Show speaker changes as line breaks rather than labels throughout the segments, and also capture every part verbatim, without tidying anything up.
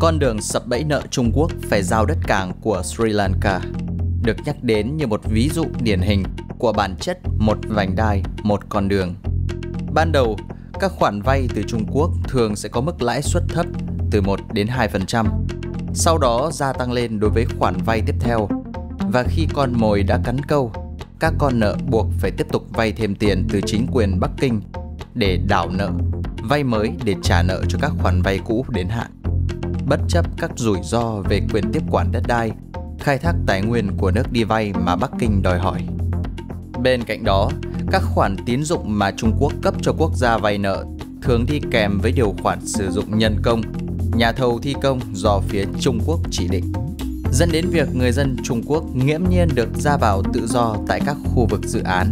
Con đường sập bẫy nợ Trung Quốc phải giao đất cảng của Sri Lanka được nhắc đến như một ví dụ điển hình của bản chất một vành đai, một con đường. Ban đầu, các khoản vay từ Trung Quốc thường sẽ có mức lãi suất thấp từ một đến hai phần trăm, sau đó gia tăng lên đối với khoản vay tiếp theo. Và khi con mồi đã cắn câu, các con nợ buộc phải tiếp tục vay thêm tiền từ chính quyền Bắc Kinh để đảo nợ, vay mới để trả nợ cho các khoản vay cũ đến hạn, bất chấp các rủi ro về quyền tiếp quản đất đai, khai thác tài nguyên của nước đi vay mà Bắc Kinh đòi hỏi. Bên cạnh đó, các khoản tín dụng mà Trung Quốc cấp cho quốc gia vay nợ thường đi kèm với điều khoản sử dụng nhân công, nhà thầu thi công do phía Trung Quốc chỉ định, dẫn đến việc người dân Trung Quốc nghiễm nhiên được ra vào tự do tại các khu vực dự án.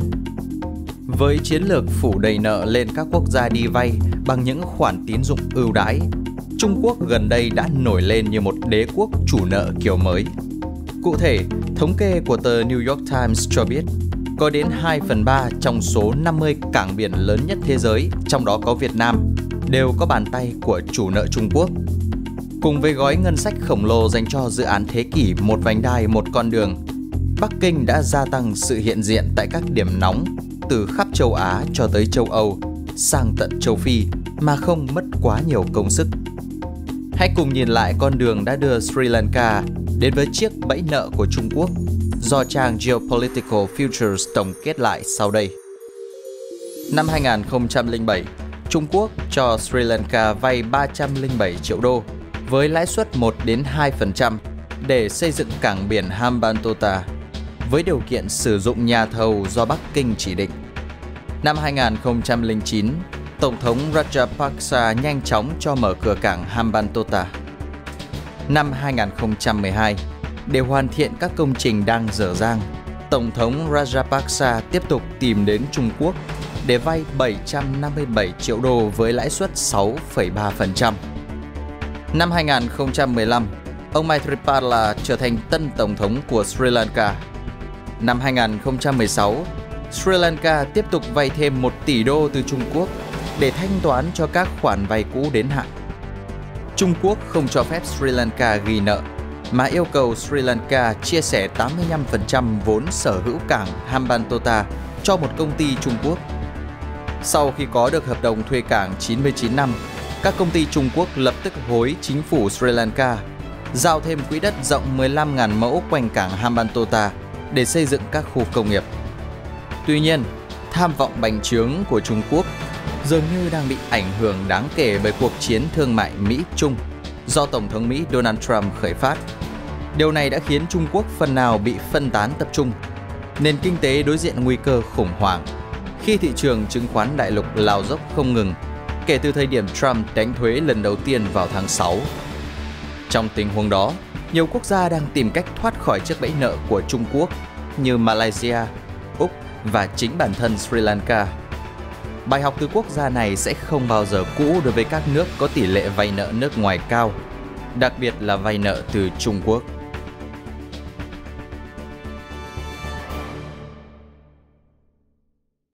Với chiến lược phủ đầy nợ lên các quốc gia đi vay bằng những khoản tín dụng ưu đãi, Trung Quốc gần đây đã nổi lên như một đế quốc chủ nợ kiểu mới. Cụ thể, thống kê của tờ New York Times cho biết, có đến hai phần ba trong số năm mươi cảng biển lớn nhất thế giới, trong đó có Việt Nam, đều có bàn tay của chủ nợ Trung Quốc. Cùng với gói ngân sách khổng lồ dành cho dự án thế kỷ một vành đai một con đường, Bắc Kinh đã gia tăng sự hiện diện tại các điểm nóng từ khắp châu Á cho tới châu Âu, sang tận châu Phi mà không mất quá nhiều công sức. Hãy cùng nhìn lại con đường đã đưa Sri Lanka đến với chiếc bẫy nợ của Trung Quốc do trang Geopolitical Futures tổng kết lại sau đây. Năm hai nghìn không trăm lẻ bảy, Trung Quốc cho Sri Lanka vay ba trăm lẻ bảy triệu đô với lãi suất một đến hai phần trăm để xây dựng cảng biển Hambantota với điều kiện sử dụng nhà thầu do Bắc Kinh chỉ định. Năm hai nghìn không trăm lẻ chín, Tổng thống Rajapaksa nhanh chóng cho mở cửa cảng Hambantota. Năm hai nghìn không trăm mười hai, để hoàn thiện các công trình đang dở dang, Tổng thống Rajapaksa tiếp tục tìm đến Trung Quốc để vay bảy trăm năm mươi bảy triệu đô với lãi suất sáu phẩy ba phần trăm. Năm hai nghìn không trăm mười lăm, ông Maithripala trở thành tân tổng thống của Sri Lanka. Năm hai nghìn không trăm mười sáu, Sri Lanka tiếp tục vay thêm một tỷ đô từ Trung Quốc để thanh toán cho các khoản vay cũ đến hạn. Trung Quốc không cho phép Sri Lanka ghi nợ, mà yêu cầu Sri Lanka chia sẻ tám mươi lăm phần trăm vốn sở hữu cảng Hambantota cho một công ty Trung Quốc. Sau khi có được hợp đồng thuê cảng chín mươi chín năm, các công ty Trung Quốc lập tức hối chính phủ Sri Lanka giao thêm quỹ đất rộng mười lăm nghìn mẫu quanh cảng Hambantota để xây dựng các khu công nghiệp. Tuy nhiên, tham vọng bành trướng của Trung Quốc dường như đang bị ảnh hưởng đáng kể bởi cuộc chiến thương mại Mỹ-Trung do Tổng thống Mỹ Donald Trump khởi phát. Điều này đã khiến Trung Quốc phần nào bị phân tán tập trung. Nền kinh tế đối diện nguy cơ khủng hoảng khi thị trường chứng khoán đại lục lao dốc không ngừng kể từ thời điểm Trump đánh thuế lần đầu tiên vào tháng sáu. Trong tình huống đó, nhiều quốc gia đang tìm cách thoát khỏi chiếc bẫy nợ của Trung Quốc như Malaysia, Úc và chính bản thân Sri Lanka. Bài học từ quốc gia này sẽ không bao giờ cũ đối với các nước có tỷ lệ vay nợ nước ngoài cao, đặc biệt là vay nợ từ Trung Quốc.